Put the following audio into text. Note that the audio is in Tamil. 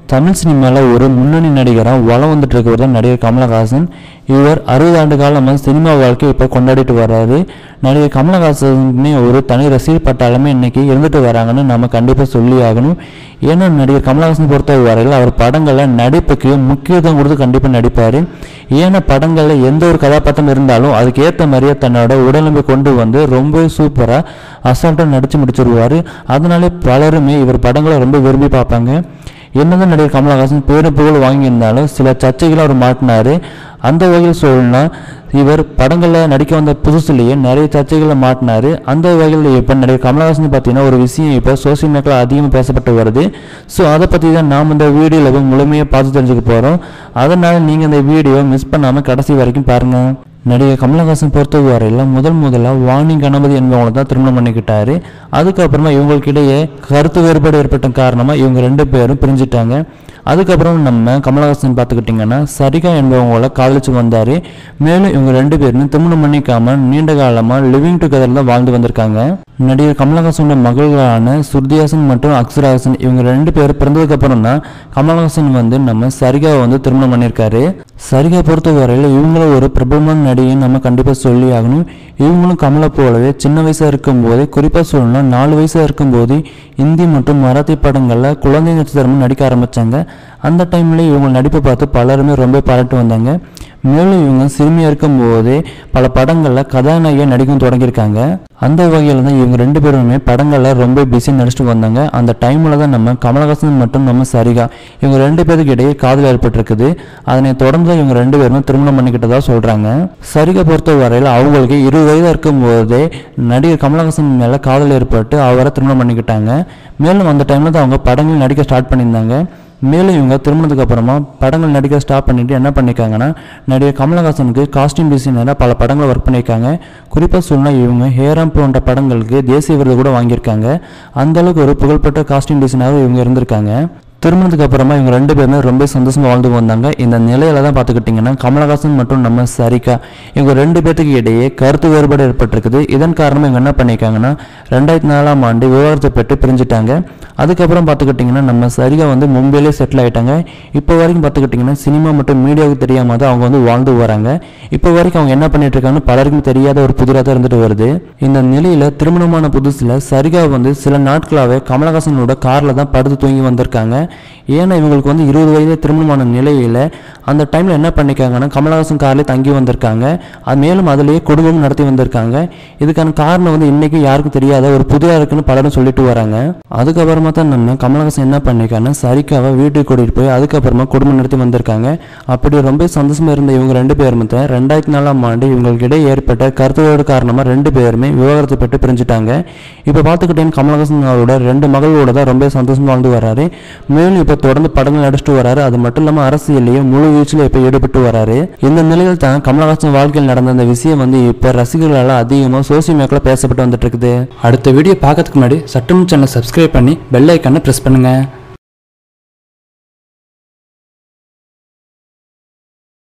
தமிழ் சினிமாவில் ஒரு முன்னணி நடிகராக வளம் வந்துட்டு இருக்கிறது தான் நடிகர் கமலஹாசன். இவர் 60 ஆண்டு காலமாக சினிமா வாழ்க்கை இப்போ கொண்டாடிட்டு வர்றாரு. நடிகர் கமலஹாசனே ஒரு தனி ரசிகர் பட்டாளமே இன்னைக்கு இருந்துட்டு வராங்கன்னு நம்ம கண்டிப்பாக சொல்லி ஆகணும். ஏன்னா நடிகர் கமலஹாசன் பொறுத்த வரையில் அவர் படங்களில் நடிப்புக்கு முக்கியத்துவம் கொடுத்து கண்டிப்பாக நடிப்பார். ஏன்னா படங்களில் எந்த ஒரு கதாபாத்திரம் இருந்தாலும் அதுக்கு ஏற்ற மாதிரியே தன்னோட உடலமை கொண்டு வந்து ரொம்ப சூப்பராக அசால்ட்டாக நடித்து முடிச்சிருவார். அதனாலே பலருமே இவர் படங்களை ரொம்ப விரும்பி பார்ப்பாங்க. என்னதான் நடிகர் கமலஹாசன் பேரும் புகழ் வாங்கியிருந்தாலும் சில சர்ச்சைகளை அவர் மாட்டினார். அந்த வகையில் சொல்லணும்னா இவர் படங்களில் நடிக்க வந்த புதுசுலேயே நிறைய சர்ச்சைகளை மாட்டினார். அந்த வகையில் இப்போ நடிகர் கமலஹாசன் பார்த்தீங்கன்னா ஒரு விஷயம் இப்போ சோசியல் மீடியாவில் அதிகமாக பேசப்பட்டு வருது. ஸோ அதை பற்றி தான் நாம் இந்த வீடியோவில் முழுமையாக பார்த்து தெரிஞ்சுக்க போகிறோம். அதனால் நீங்கள் இந்த வீடியோ மிஸ் பண்ணாமல் கடைசி வரைக்கும் பாருங்கள். நடிகர் கமலஹாசன் பொறுத்த வரையில் முதல்ல வாணி கணபதி என்பவங்களை தான் திருமணம் பண்ணிக்கிட்டாரு. அதுக்கப்புறமா இவங்களுக்கிடையே கருத்து வேறுபாடு ஏற்பட்ட காரணமாக இவங்க 2 பேரும் பிரிஞ்சுட்டாங்க. அதுக்கப்புறம் நம்ம கமலஹாசன் பார்த்துக்கிட்டிங்கன்னா சரிகா என்பவங்கள காதலிச்சு வந்தார். மேலும் இவங்க 2 பேரும் திருமணம் பண்ணிக்காமல் நீண்ட காலமாக லிவிங் டுகெதர் தான் வாழ்ந்து வந்திருக்காங்க. நடிகர் கமலஹாசனோட மகள்களான சுருதிஹாசன் மற்றும் அக்ஷராஹாசன் இவங்க 2 பேர் பிறந்ததுக்கப்புறம் தான் கமலஹாசன் நம்ம சரிகாவை திருமணம் பண்ணியிருக்காரு. சரிகா பொறுத்த வரையில் இவங்களும் ஒரு பிரபலமான நடிகை நம்ம கண்டிப்பாக சொல்லி ஆகணும். இவங்களும் கமலை போலவே சின்ன வயசாக இருக்கும்போது, குறிப்பாக சொல்லணும்னா 4 வயசாக இருக்கும்போது இந்தி மற்றும் மராத்தி படங்களில் குழந்தை நட்சத்திரமும் நடிக்க ஆரம்பித்தாங்க. அந்த டைமில் இவங்க நடிப்பை பார்த்து பலருமே ரொம்ப பாராட்டு வந்தாங்க. மேலும் இவங்க சிறுமியாக இருக்கும்போதே பல படங்களில் கதாநாயகியாக நடிக்கவும் தொடங்கியிருக்காங்க. அந்த வகையில் தான் இவங்க 2 பேருமே படங்களில் ரொம்ப பிஸியாக நடிச்சுட்டு வந்தாங்க. அந்த டைமில் தான் நம்ம கமலஹாசன் மற்றும் நம்ம சரிகா இவங்க 2 பேருக்கு இடையே காதல் ஏற்பட்டிருக்குது. அதனை தொடர்ந்து இவங்க 2 பேருமே திருமணம் பண்ணிக்கிட்டதா சொல்கிறாங்க. சரிகா பொறுத்த வரையில் அவங்களுக்கு 20 வயதாக இருக்கும்போதே நடிகர் கமலஹாசன் மேலே காதல் ஏற்பட்டு அவரை திருமணம் பண்ணிக்கிட்டாங்க. மேலும் அந்த டைமில் தான் அவங்க படங்கள் நடிக்க ஸ்டார்ட் பண்ணியிருந்தாங்க. மேலும் இவங்க திருமணத்துக்கு அப்புறமா படங்கள் நடிக்க ஸ்டார்ட் பண்ணிட்டு என்ன பண்ணியிருக்காங்கன்னா நடிகர் கமலஹாசனுக்கு காஸ்டியூம் டிசைனராக பல படங்களை ஒர்க் பண்ணியிருக்காங்க. குறிப்பாக சொன்னால் இவங்க ஹேராம் போன்ற படங்களுக்கு தேசிய விருது கூட வாங்கியிருக்காங்க. அந்தளவுக்கு ஒரு புகழ்பெற்ற காஸ்டியூம் டிசைனராக இவங்க இருந்திருக்காங்க. திருமணத்துக்கு அப்புறமா இவங்க 2 பேருமே ரொம்ப சந்தோஷமாக வாழ்ந்து வந்தாங்க. இந்த நிலையில தான் பார்த்துக்கிட்டிங்கன்னா கமலஹாசன் மற்றும் நம்ம சரிகா இவங்க 2 பேருக்கு இடையே கருத்து வேறுபாடு ஏற்பட்டிருக்குது. இதன் காரணமாக இவங்க என்ன பண்ணியிருக்காங்கன்னா 2004ஆம் ஆண்டு விவாகரத்து பெற்று பிரிஞ்சுட்டாங்க. அதுக்கப்புறம் பார்த்துக்கிட்டிங்கன்னா நம்ம சரிகா மும்பையிலே செட்டில் ஆகிட்டாங்க. இப்போ வரைக்கும் பார்த்துக்கிட்டிங்கன்னா சினிமா மற்றும் மீடியாவுக்கு தெரியாமல் தான் அவங்க வாழ்ந்து வராங்க. இப்போ வரைக்கும் அவங்க என்ன பண்ணிட்டு இருக்காங்கன்னு பலருக்கும் தெரியாத ஒரு புதிராக தான் இருந்துட்டு வருது. இந்த நிலையில் திருமணமான புதுசில் சரிகா சில நாட்களாகவே கமலஹாசனோட காரில் தான் படுத்து தூங்கி வந்திருக்காங்க. ஏன்னா இவங்களுக்கு 20 வயது திருமணமான நிலையில் அந்த டைமில் என்ன பண்ணிக்காங்கன்னா கமலஹாசன் கார்லேயே தங்கி வந்திருக்காங்க. மேலும் அதிலேயே குடும்பம் நடத்தி வந்திருக்காங்க. இதுக்கான காரணம் இன்னைக்கு யாருக்கும் தெரியாத ஒரு புதிராக இருக்குன்னு பலரும் சொல்லிட்டு வராங்க. அதுக்கப்புறமா தான் நம்ம கமலஹாசன் என்ன பண்ணிக்காங்கன்னா சரிகாவை வீட்டுக்கு கூட்டிகிட்டு போய் அதுக்கப்புறமா குடும்பம் நடத்தி வந்திருக்காங்க. அப்படி ரொம்ப சந்தோஷமாக இருந்த இவங்க 2 பேருமே 2004ஆம் ஆண்டு இவங்களுக்கு இடையே ஏற்பட்ட கருத்துவேடு காரணமாக 2 பேருமே விவாகரத்து பெற்று பிரிஞ்சுட்டாங்க. இப்போ பார்த்துக்கிட்டேன்னு கமலஹாசன் அவரோட 2 மகளோட தான் ரொம்ப சந்தோஷமாக வாழ்ந்து வராரு. மேலும் இப்போ தொடர்ந்து படங்கள் நடிச்சுட்டு வராரு. அது மட்டும் இல்லாமல் அரசியலையே முழு வீச்சில் இப்போ ஈடுபட்டு வராரு. இந்த நிலையில் தான் கமலஹாசன் வாழ்க்கையில் நடந்த அந்த விஷயம் இப்போ ரசிகர்களால் அதிகமாக சோசியல் மீடியாவில் பேசப்பட்டு வந்துட்டு இருக்குது. அடுத்த வீடியோ பார்க்கறதுக்கு முன்னாடி சட்டம் சேனல் சப்ஸ்கிரைப் பண்ணி பெல் ஐக்கானை பிரஸ் பண்ணுங்க.